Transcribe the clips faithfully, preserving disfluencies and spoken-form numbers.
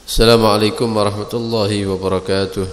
Assalamualaikum warahmatullahi wabarakatuh.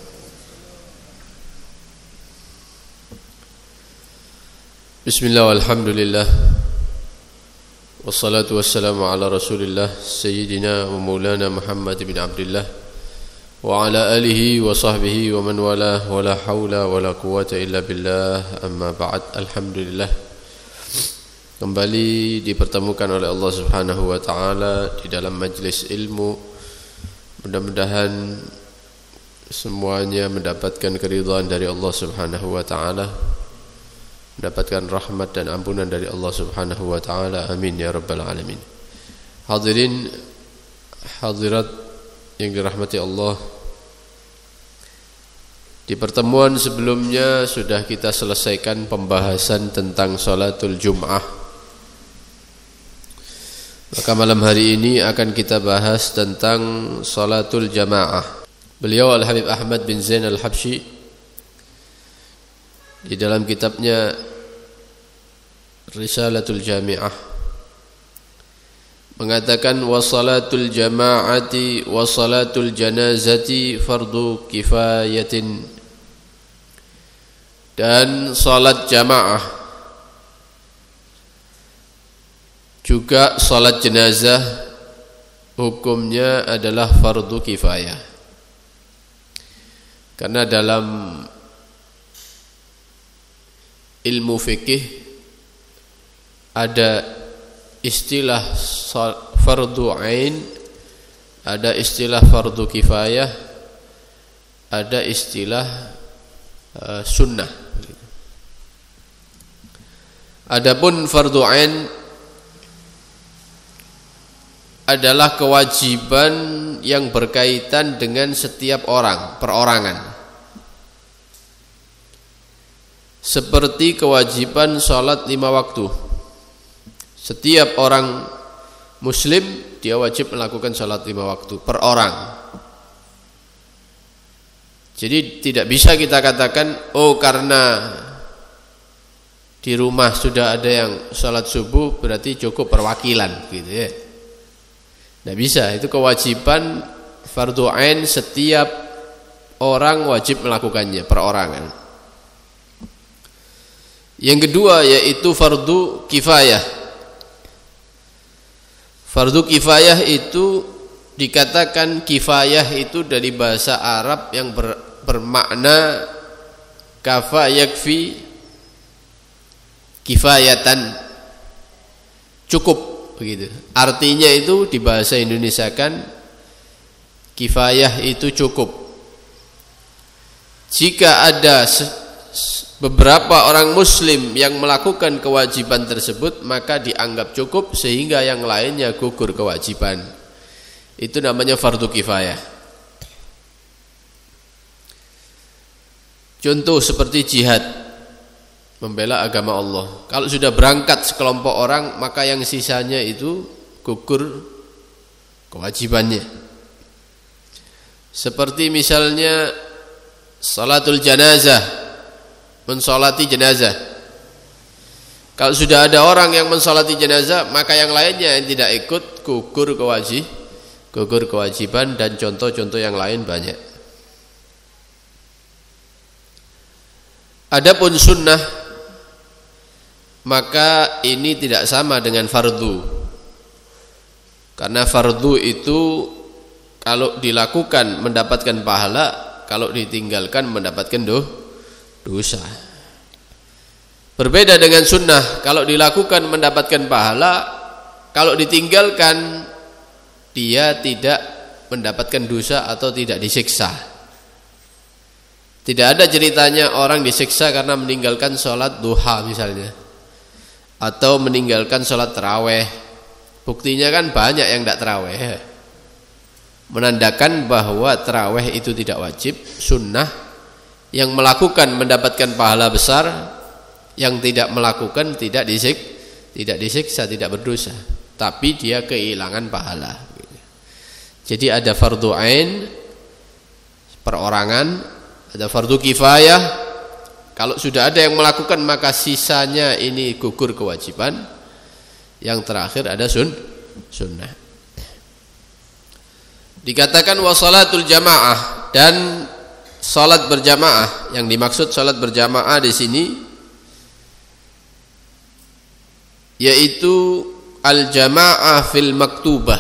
Bismillah walhamdulillah, wassalatu wassalamu ala rasulillah Sayyidina wa maulana Muhammad bin Abdullah wa ala alihi wa sahbihi wa man walah, wa la hawla wa la quwata illa billah. Amma ba'd. Alhamdulillah, kembali dipertemukan oleh Allah Subhanahu wa ta'ala di dalam majlis ilmu. Mudah-mudahan semuanya mendapatkan keridhaan dari Allah Subhanahu wa ta'ala, mendapatkan rahmat dan ampunan dari Allah Subhanahu wa ta'ala. Amin ya rabbal alamin. Hadirin hadirat yang dirahmati Allah, di pertemuan sebelumnya sudah kita selesaikan pembahasan tentang salatul Jum'ah. Maka malam hari ini akan kita bahas tentang salatul Jamaah. Beliau Al-Habib Ahmad bin Zain Al-Habsyi di dalam kitabnya Risalatul Jami'ah mengatakan wa salatul jama'ati wa salatul janazati fardu kifayatin, dan salat jamaah juga salat jenazah hukumnya adalah fardu kifayah. Karena dalam ilmu fikih ada istilah fardu ain, ada istilah fardu kifayah, ada istilah uh, sunnah. Adapun fardu ain adalah kewajiban yang berkaitan dengan setiap orang, perorangan. Seperti kewajiban salat lima waktu. Setiap orang muslim dia wajib melakukan salat lima waktu per orang. Jadi tidak bisa kita katakan oh karena di rumah sudah ada yang salat subuh berarti cukup perwakilan gitu ya. Tidak bisa, itu kewajiban fardu ain, setiap orang wajib melakukannya perorangan. Yang kedua yaitu fardu kifayah. Fardu kifayah itu dikatakan kifayah itu dari bahasa Arab yang ber, bermakna kafa yakfi kifayatan, cukup begitu. Artinya itu di bahasa Indonesia kan kifayah itu cukup. Jika ada beberapa orang muslim yang melakukan kewajiban tersebut, maka dianggap cukup sehingga yang lainnya gugur kewajiban. Itu namanya fardu kifayah. Contoh seperti jihad, membela agama Allah. Kalau sudah berangkat sekelompok orang, maka yang sisanya itu gugur kewajibannya. Seperti misalnya salatul janazah, mensolati jenazah. Kalau sudah ada orang yang mensolati jenazah, maka yang lainnya yang tidak ikut gugur kewajib, gugur kewajiban, dan contoh-contoh yang lain banyak. Adapun sunnah, maka ini tidak sama dengan fardu. Karena fardu itu kalau dilakukan mendapatkan pahala, kalau ditinggalkan mendapatkan do, dosa. Berbeda dengan sunnah, kalau dilakukan mendapatkan pahala, kalau ditinggalkan dia tidak mendapatkan dosa atau tidak disiksa. Tidak ada ceritanya orang disiksa karena meninggalkan sholat duha misalnya, atau meninggalkan sholat taraweh. Buktinya kan banyak yang tidak taraweh, menandakan bahwa taraweh itu tidak wajib, sunnah. Yang melakukan mendapatkan pahala besar, yang tidak melakukan tidak disik, tidak disiksa, tidak berdosa, tapi dia kehilangan pahala. Jadi ada fardu ain perorangan, ada fardu kifayah. Kalau sudah ada yang melakukan maka sisanya ini gugur kewajiban. Yang terakhir ada sun, sunnah. Dikatakan wa salatul jamaah, dan salat berjamaah. Yang dimaksud salat berjamaah di sini yaitu al-jamaah fil maktubah.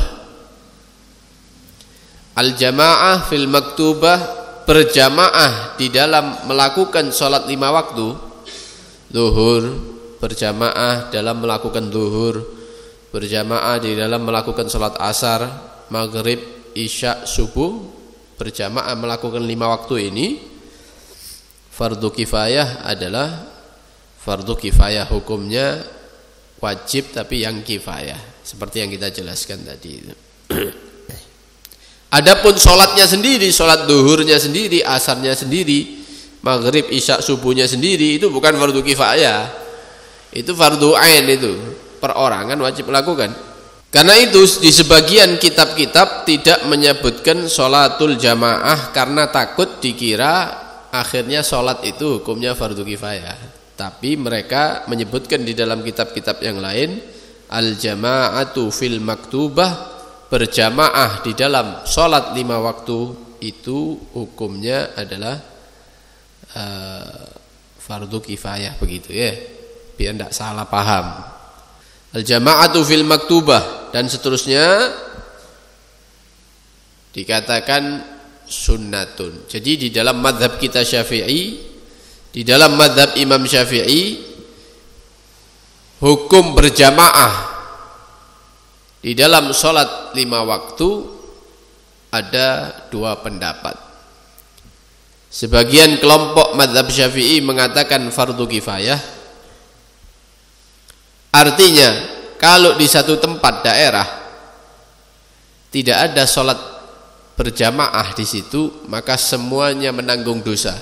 Al-jamaah fil maktubah, berjamaah di dalam melakukan salat lima waktu. Zuhur berjamaah dalam melakukan zuhur, berjamaah di dalam melakukan salat asar, maghrib, isya, subuh, berjamaah melakukan lima waktu ini. Fardu kifayah adalah fardu kifayah, hukumnya wajib tapi yang kifayah, seperti yang kita jelaskan tadi itu. Adapun sholatnya sendiri, sholat duhurnya sendiri, asarnya sendiri, maghrib, isya, subuhnya sendiri, itu bukan fardu kifayah, itu fardu ain, itu perorangan wajib melakukan. Karena itu di sebagian kitab-kitab tidak menyebutkan sholatul jamaah karena takut dikira akhirnya sholat itu hukumnya fardu kifayah. Tapi mereka menyebutkan di dalam kitab-kitab yang lain, al-jama'atu fil maktubah, berjamaah di dalam sholat lima waktu itu hukumnya adalah uh, fardu kifayah, begitu ya, biar tidak salah paham. Al-jama'atu fil maktubah dan seterusnya dikatakan sunnatun. Jadi di dalam mazhab kita Syafi'i, di dalam mazhab Imam Syafi'i, hukum berjamaah di dalam sholat lima waktu ada dua pendapat. Sebagian kelompok mazhab Syafi'i mengatakan fardu kifayah. Artinya kalau di satu tempat daerah tidak ada sholat berjamaah di situ, maka semuanya menanggung dosa.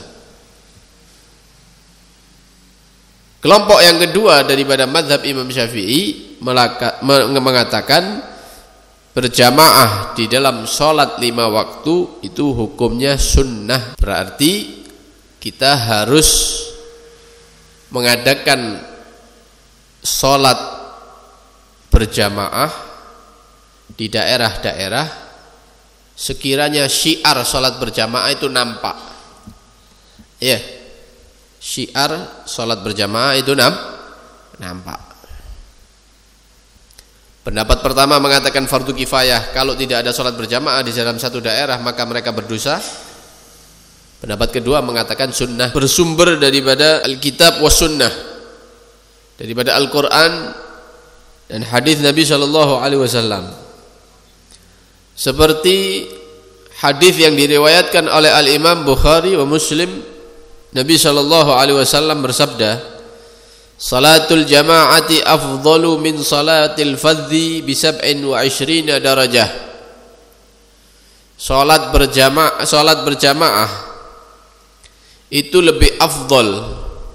Kelompok yang kedua daripada mazhab Imam Syafi'i mengatakan berjamaah di dalam sholat lima waktu itu hukumnya sunnah. Berarti kita harus mengadakan sholat berjamaah di daerah-daerah sekiranya syiar sholat berjamaah itu nampak. Ya, yeah. Syiar sholat berjamaah itu nam, nampak. Pendapat pertama mengatakan fardu kifayah, kalau tidak ada sholat berjamaah di dalam satu daerah maka mereka berdosa. Pendapat kedua mengatakan sunnah, bersumber daripada Alkitab was sunnah, daripada Al-Quran dan hadis Nabi Shallallahu Alaihi Wasallam. Seperti hadis yang diriwayatkan oleh Al-Imam Bukhari wa Muslim, Nabi Shallallahu Alaihi Wasallam bersabda, salatul jama'ati afdalu min salatil fadhi bi sab'in wa ishrina darajah. Salat berjamaah, salat berjamaah itu lebih afdal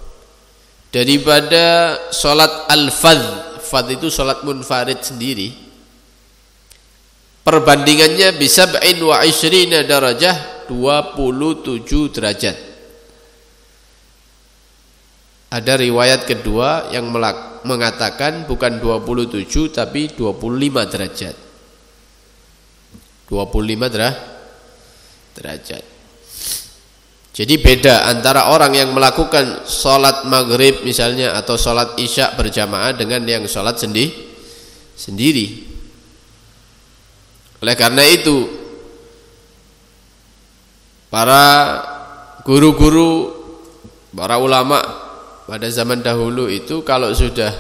daripada salat al-fadh. Fadh itu salat munfarid sendiri. Perbandingannya bi sab'in wa ishrina darajah, dua puluh tujuh derajat. Ada riwayat kedua yang mengatakan bukan dua puluh tujuh tapi dua puluh lima derajat. dua puluh lima derajat. Jadi beda antara orang yang melakukan sholat maghrib misalnya atau sholat isya berjamaah dengan yang sholat sendi sendiri. Oleh karena itu para guru-guru, para ulama pada zaman dahulu itu kalau sudah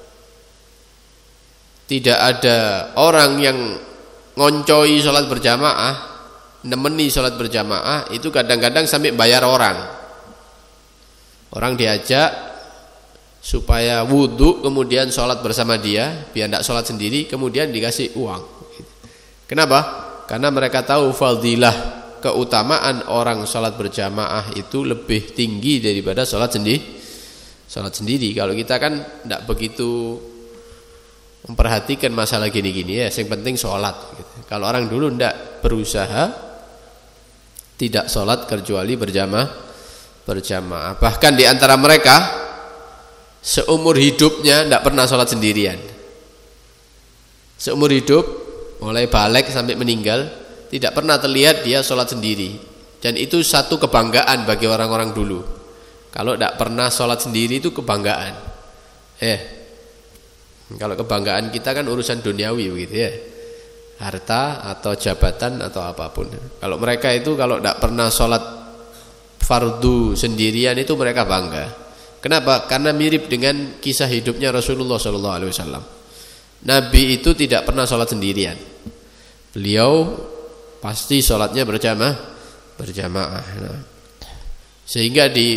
tidak ada orang yang ngoncoi sholat berjamaah, nemeni sholat berjamaah, itu kadang-kadang sampai bayar orang. Orang diajak supaya wudhu kemudian sholat bersama dia, biar tidak sholat sendiri, kemudian dikasih uang. Kenapa? Karena mereka tahu fadilah, keutamaan orang sholat berjamaah itu lebih tinggi daripada sholat sendiri. Sholat sendiri. Kalau kita kan tidak begitu memperhatikan masalah gini-gini ya, yang penting sholat gitu. Kalau orang dulu tidak berusaha tidak sholat kecuali berjamaah berjamaah. Bahkan di antara mereka seumur hidupnya tidak pernah sholat sendirian. Seumur hidup mulai balik sampai meninggal tidak pernah terlihat dia sholat sendiri. Dan itu satu kebanggaan bagi orang-orang dulu. Kalau tidak pernah sholat sendiri itu kebanggaan. Eh, kalau kebanggaan kita kan urusan duniawi begitu ya, harta atau jabatan atau apapun. Kalau mereka itu kalau tidak pernah sholat fardu sendirian itu mereka bangga. Kenapa? Karena mirip dengan kisah hidupnya Rasulullah shallallahu alaihi wasallam. Nabi itu tidak pernah sholat sendirian. Beliau pasti sholatnya berjamaah, berjamaah. Nah, sehingga di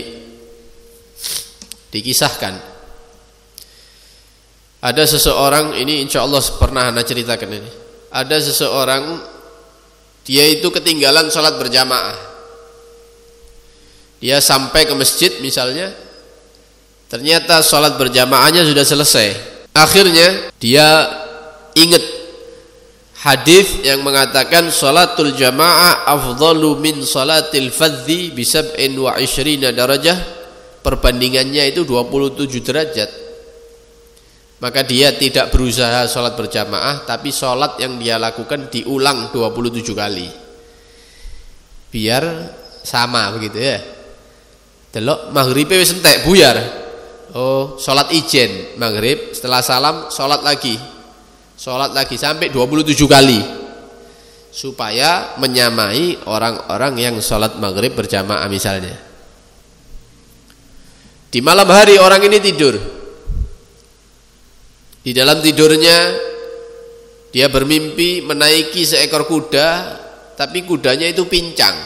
dikisahkan ada seseorang, ini insya Allah pernah anda ceritakan ini. Ada seseorang dia itu ketinggalan sholat berjamaah. Dia sampai ke masjid misalnya, ternyata sholat berjamaahnya sudah selesai. Akhirnya dia ingat hadis yang mengatakan sholatul jamaah afdalu min sholatil fadzi bi sab'in wa ishrina darajah, perbandingannya itu dua puluh tujuh derajat. Maka dia tidak berusaha sholat berjamaah, tapi sholat yang dia lakukan diulang dua puluh tujuh kali biar sama begitu ya. Delok maghribe wis entek buyar. Oh, sholat ijen maghrib, setelah salam sholat lagi, sholat lagi sampai dua puluh tujuh kali, supaya menyamai orang-orang yang sholat maghrib berjamaah misalnya. Di malam hari orang ini tidur, di dalam tidurnya dia bermimpi menaiki seekor kuda, tapi kudanya itu pincang.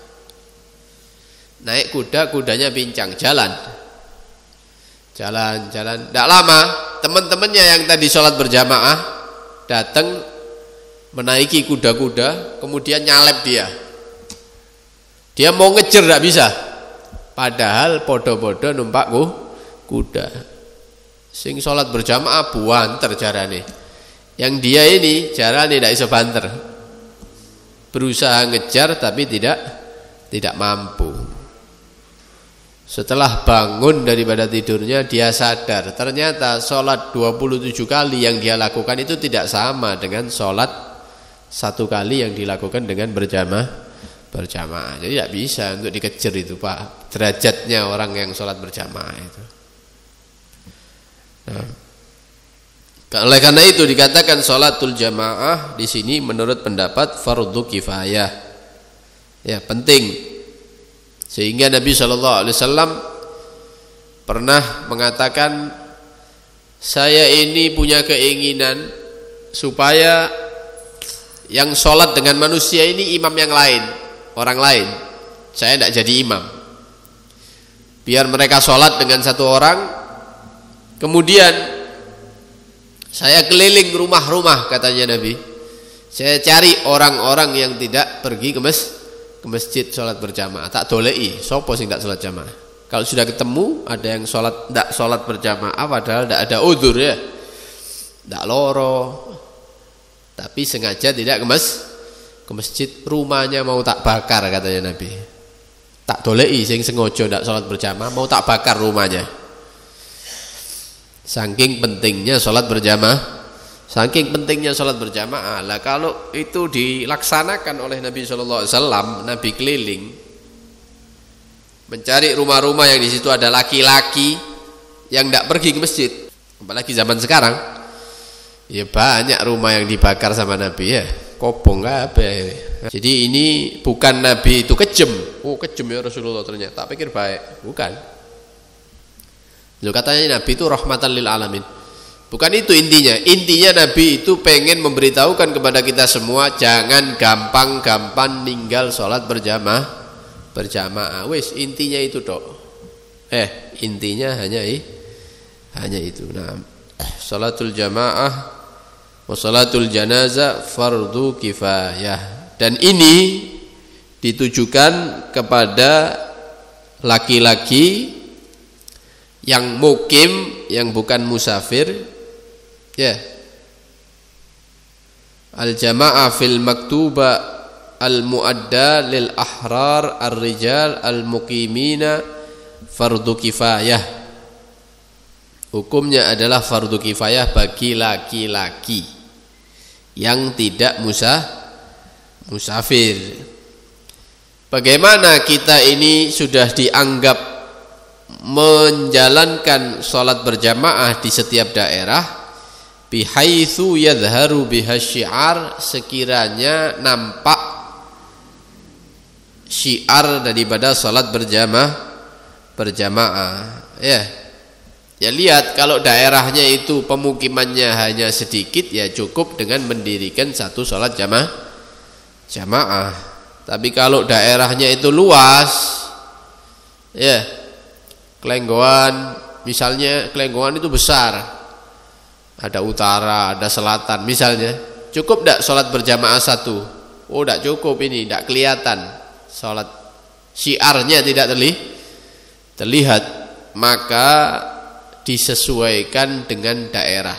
Naik kuda, kudanya pincang, jalan Jalan-jalan, tidak lama teman-temannya yang tadi sholat berjamaah datang menaiki kuda-kuda, kemudian nyalep dia. Dia mau ngejar tidak bisa, padahal podo-podo numpak kuda. Sing sholat berjamaah buanter jarane. Yang dia ini jarane tidak iso banter. Berusaha ngejar tapi tidak tidak mampu. Setelah bangun daripada tidurnya, dia sadar ternyata sholat dua puluh tujuh kali yang dia lakukan itu tidak sama dengan sholat satu kali yang dilakukan dengan berjamaah berjamaah. Jadi tidak bisa untuk dikejar itu Pak, derajatnya orang yang sholat berjamaah itu. Nah, oleh karena itu dikatakan sholatul jamaah di sini menurut pendapat fardu kifayah. Ya, penting. Sehingga Nabi shallallahu alaihi wasallam pernah mengatakan, saya ini punya keinginan supaya yang sholat dengan manusia ini imam yang lain, orang lain. Saya tidak jadi imam. Biar mereka sholat dengan satu orang, kemudian saya keliling rumah-rumah, katanya Nabi. Saya cari orang-orang yang tidak pergi ke masjid. ke masjid sholat berjamaah, tak dolei sopo sing tak sholat jamaah. Kalau sudah ketemu ada yang sholat tak sholat berjamaah padahal tidak ada udzur ya, tidak loro, tapi sengaja tidak ke masjid, ke masjid, rumahnya mau tak bakar, katanya Nabi. Tak dolei sing sengaja tidak sholat berjamaah, mau tak bakar rumahnya. Saking pentingnya sholat berjamaah. Saking pentingnya sholat berjamaah. Lah kalau itu dilaksanakan oleh Nabi shallallahu alaihi wasallam, Nabi keliling mencari rumah-rumah yang di situ ada laki-laki yang tidak pergi ke masjid. Apalagi zaman sekarang, ya banyak rumah yang dibakar sama Nabi ya, kobong apa ini. Jadi ini bukan Nabi itu kejem. Oh kejem ya Rasulullah ternyata. Tak pikir baik, bukan. Lalu katanya Nabi itu rahmatan lil alamin. Bukan itu intinya. Intinya Nabi itu pengen memberitahukan kepada kita semua, jangan gampang-gampang ninggal sholat berjamaah berjamaah. Wis intinya itu dok. Eh intinya hanya i, hanya itu. Nah, sholatul jamaah wa sholatul janazah fardu kifayah. Dan ini ditujukan kepada laki-laki yang mukim, yang bukan musafir. Ya, al jamaah fil maktuba al muadda lil ahrar ar rijal al muqimina fardu kifayah. Hukumnya adalah fardu kifayah bagi laki-laki yang tidak musah musafir. Bagaimana kita ini sudah dianggap menjalankan sholat berjamaah di setiap daerah, bihaitsu yadharu biha syiar, sekiranya nampak syiar daripada sholat berjamaah berjamaah. Ya, ya lihat, kalau daerahnya itu pemukimannya hanya sedikit, ya cukup dengan mendirikan satu sholat jamaah jamaah. Tapi kalau daerahnya itu luas, ya Kelenggoan, misalnya Kelenggoan itu besar, ada utara, ada selatan misalnya, cukup tidak sholat berjamaah satu? Oh, tidak cukup, ini tidak kelihatan, sholat syiarnya tidak terlihat, maka disesuaikan dengan daerah,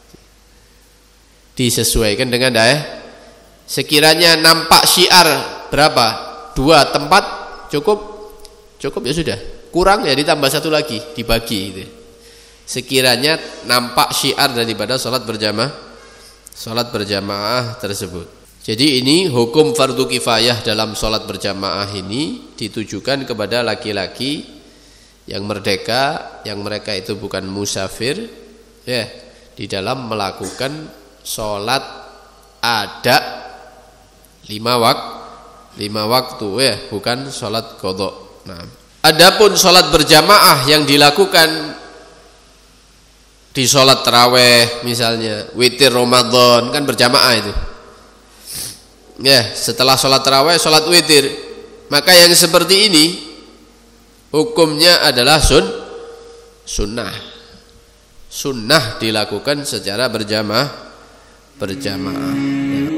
disesuaikan dengan daerah. Sekiranya nampak syiar berapa? Dua tempat cukup, cukup ya sudah. Kurang ya ditambah satu lagi, dibagi gitu. Sekiranya nampak syiar daripada sholat berjamaah sholat berjamaah tersebut. Jadi ini hukum fardu kifayah dalam sholat berjamaah ini ditujukan kepada laki-laki yang merdeka, yang mereka itu bukan musafir, ya, di dalam melakukan sholat ada lima waktu, lima waktu, ya, bukan sholat qadha. Nah, adapun sholat berjamaah yang dilakukan di sholat taraweh misalnya, witir Ramadan kan berjamaah itu. Ya, setelah sholat taraweh sholat witir, maka yang seperti ini hukumnya adalah sun, sunnah. Sunnah dilakukan secara berjamaah, berjamaah.